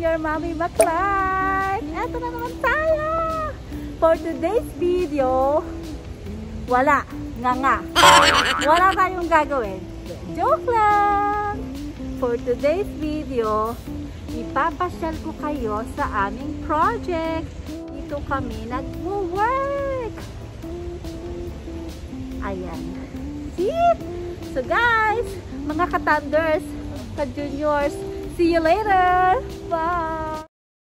your mommy Maclife. Eto na naman tayo. For today's video, wala tayong gagawin. Joke lang. For today's video, ipapasyal ko kayo sa aming project. Dito kami nag-work. Ayan. See? So guys, mga ka-thunders, ka-juniors, see you later. Bye.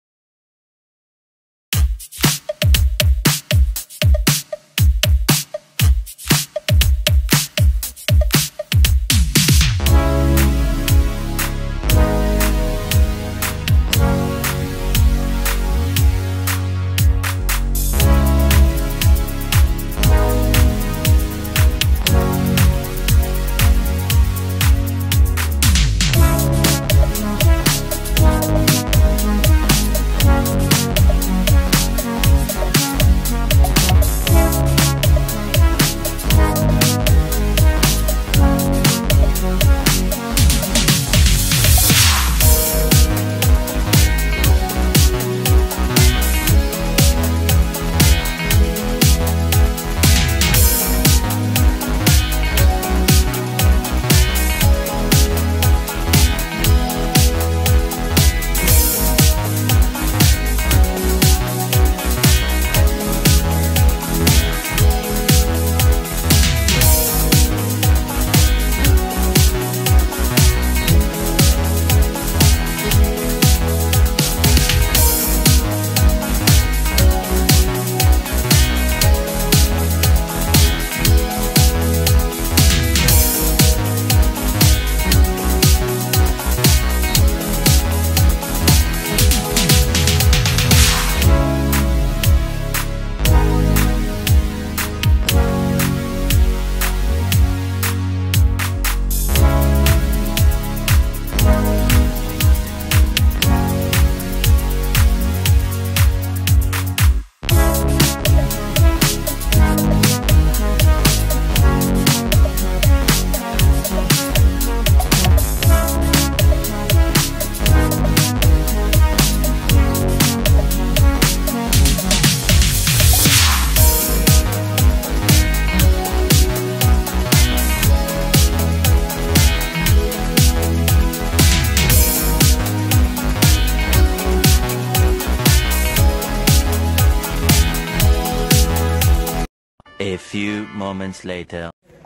A few moments later.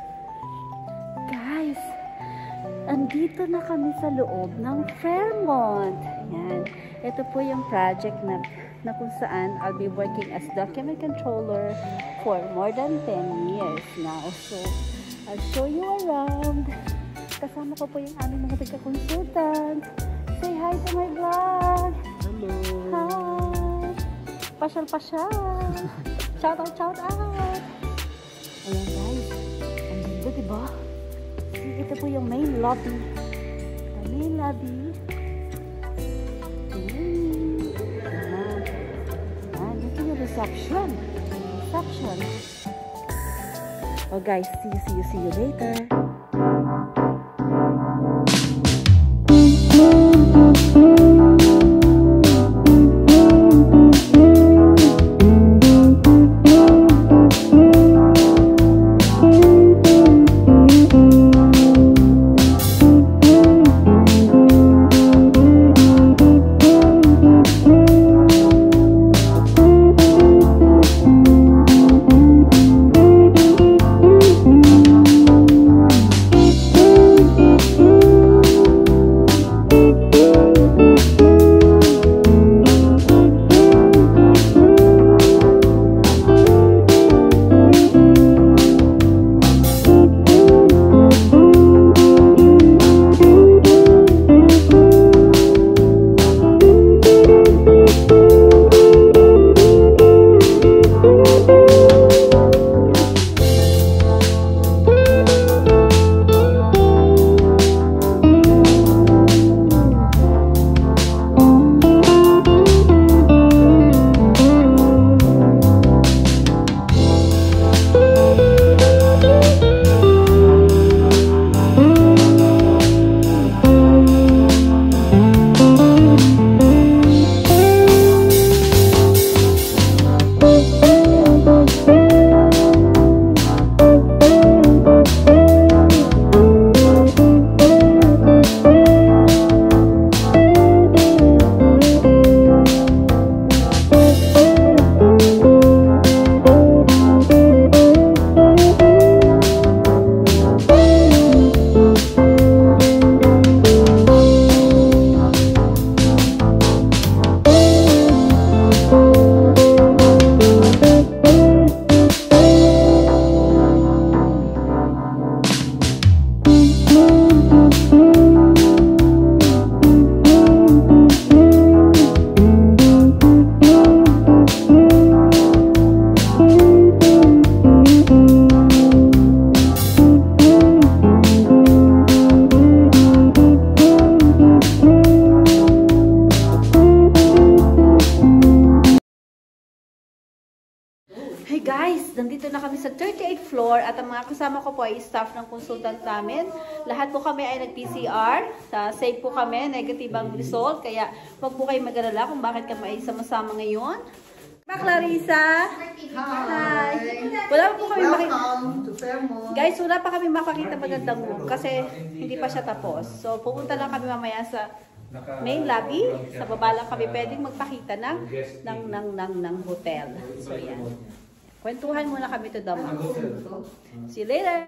Guys, andito na kami sa loob ng Fairmont. Yan. Ito po yung project na kung saan I'll be working as document controller for more than 10 years now. So, I'll show you around. Kasama ko po yung aming mga taga-consultant. Say hi to my vlog. Hello. Hi. Pasyal. Shout out. Ayan guys, ang ganda diba? See, ito po yung main lobby. The main lobby. Ayan, ito yung reception. Oh guys, see you later. guys, nandito na kami sa 38th floor at ang mga kasama ko po ay staff ng consultant namin. Lahat po kami ay nag-PCR. Safe po kami, negative ang result. Kaya wag po kayo mag-alala kung bakit kami ay sama-sama ngayon. Clarissa! Hi! Wala pa po kami makita. Guys, wala pa kami makakita magandang room kasi hindi pa siya tapos. So, pupunta lang kami mamaya sa main lobby. Sa baba lang kami pwedeng magpakita ng hotel. So, yan. Kwentuhan muna kami to the max. See you later!